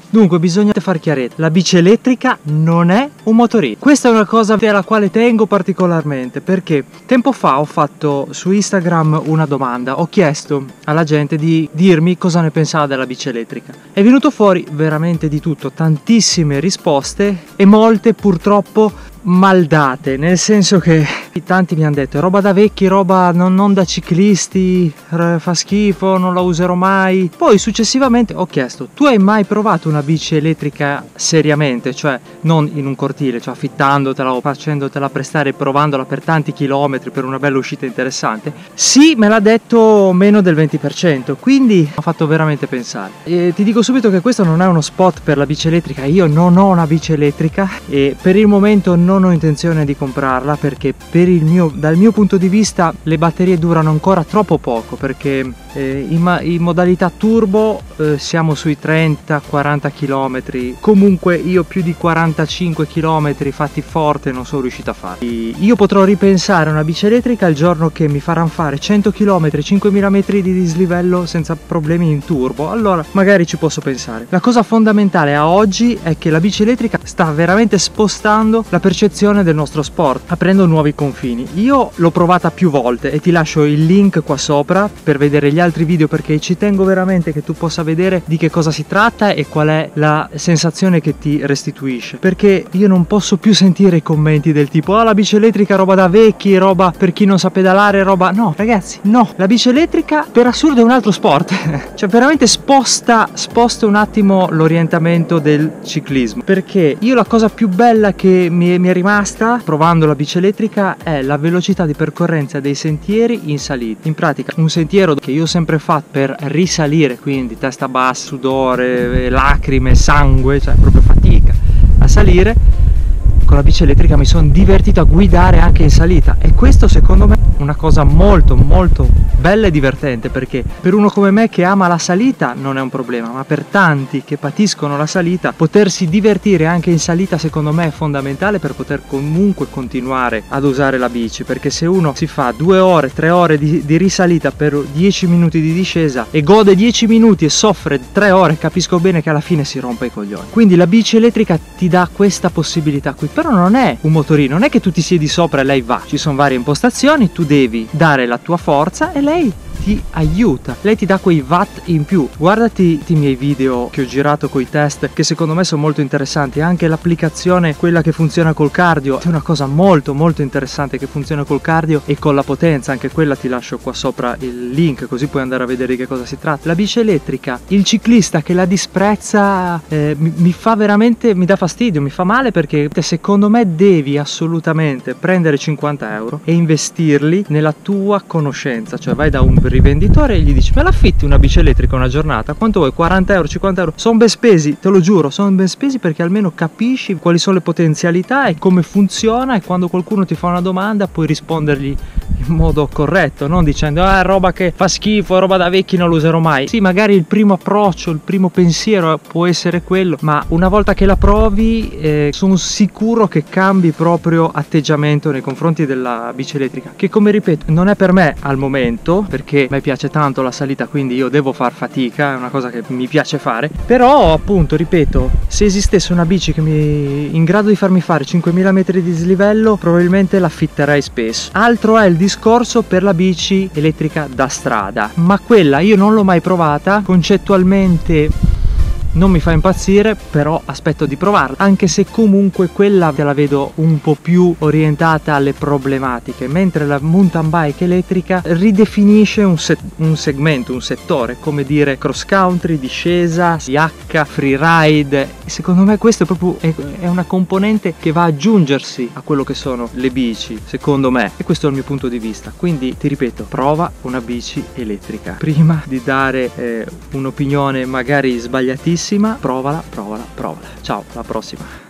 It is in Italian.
Dunque bisogna far chiarezza, la bici elettrica non è un motorino. Questa è una cosa alla quale tengo particolarmente, perché tempo fa ho fatto su Instagram una domanda, ho chiesto alla gente di dirmi cosa ne pensava della bici elettrica. È venuto fuori veramente di tutto, tantissime risposte e molte purtroppo maldate, nel senso che tanti mi hanno detto è roba da vecchi, roba non da ciclisti, fa schifo, non la userò mai. Poi successivamente ho chiesto: tu hai mai provato una bici elettrica seriamente, cioè non in un cortile, cioè affittandotela o facendotela prestare e provandola per tanti chilometri per una bella uscita interessante? Sì, me l'ha detto meno del 20%, quindi ho fatto veramente pensare. E ti dico subito che questo non è uno spot per la bici elettrica, io non ho una bici elettrica e per il momento non ho intenzione di comprarla, perché dal mio punto di vista le batterie durano ancora troppo poco, perché in modalità turbo siamo sui 30-40 km, comunque io più di 45 km fatti forte non sono riuscito a fare. Io potrò ripensare a una bici elettrica il giorno che mi faranno fare 100 km, 5000 metri di dislivello senza problemi in turbo, allora magari ci posso pensare. La cosa fondamentale a oggi è che la bici elettrica sta veramente spostando la percezione del nostro sport, aprendo nuovi confini. Io l'ho provata più volte e ti lascio il link qua sopra per vedere gli altri video, perché ci tengo veramente che tu possa vedere di che cosa si tratta e qual è la sensazione che ti restituisce, perché io non posso più sentire i commenti del tipo la bici elettrica roba da vecchi, roba per chi non sa pedalare, roba... No ragazzi, no, la bici elettrica per assurdo è un altro sport cioè veramente sposta un attimo l'orientamento del ciclismo, perché io la cosa più bella che mi è rimasta provando la bici elettrica è la velocità di percorrenza dei sentieri in salita. In pratica un sentiero che io ho sempre fatto per risalire, quindi testa bassa, sudore, lacrime, sangue, cioè proprio fatica a salire, con la bici elettrica mi sono divertito a guidare anche in salita, e questo secondo me è una cosa molto bella e divertente, perché per uno come me che ama la salita non è un problema, ma per tanti che patiscono la salita potersi divertire anche in salita secondo me è fondamentale per poter comunque continuare ad usare la bici, perché se uno si fa 2 ore 3 ore di risalita per 10 minuti di discesa e gode 10 minuti e soffre 3 ore, capisco bene che alla fine si rompe i coglioni. Quindi la bici elettrica ti dà questa possibilità qui, però non è un motorino, non è che tu ti siedi sopra e lei va, ci sono varie impostazioni, tu devi dare la tua forza e lei ti aiuta, lei ti dà quei watt in più. Guardati i miei video che ho girato con i test, che secondo me sono molto interessanti, anche l'applicazione quella che funziona col cardio è una cosa molto interessante, che funziona col cardio e con la potenza, anche quella ti lascio qua sopra il link così puoi andare a vedere di che cosa si tratta. La bici elettrica, il ciclista che la disprezza mi fa veramente, mi dà fastidio, mi fa male, perché secondo me devi assolutamente prendere 50 euro e investirli nella tua conoscenza, cioè vai da un rivenditore e gli dici: me l'affitti una bici elettrica una giornata, quanto vuoi? 40 euro, 50 euro? Sono ben spesi, te lo giuro, sono ben spesi, perché almeno capisci quali sono le potenzialità e come funziona, e quando qualcuno ti fa una domanda puoi rispondergli in modo corretto, non dicendo roba che fa schifo, roba da vecchi, non lo userò mai. Sì, magari il primo approccio, il primo pensiero può essere quello, ma una volta che la provi sono sicuro che cambi proprio atteggiamento nei confronti della bici elettrica, che come ripeto non è per me al momento, perché a me piace tanto la salita, quindi io devo far fatica, è una cosa che mi piace fare, però appunto ripeto, se esistesse una bici che in grado di farmi fare 5000 metri di dislivello probabilmente l'affitterei spesso. Altro è il discorso per la bici elettrica da strada, ma quella io non l'ho mai provata, concettualmente non mi fa impazzire, però aspetto di provarla, anche se comunque quella te la vedo un po' più orientata alle problematiche, mentre la mountain bike elettrica ridefinisce un segmento, un settore, come dire cross country, discesa, IH, freeride. Secondo me questo è proprio è una componente che va ad aggiungersi a quello che sono le bici, secondo me, e questo è il mio punto di vista. Quindi ti ripeto, prova una bici elettrica prima di dare un'opinione magari sbagliatissima. Provala. Ciao, alla prossima.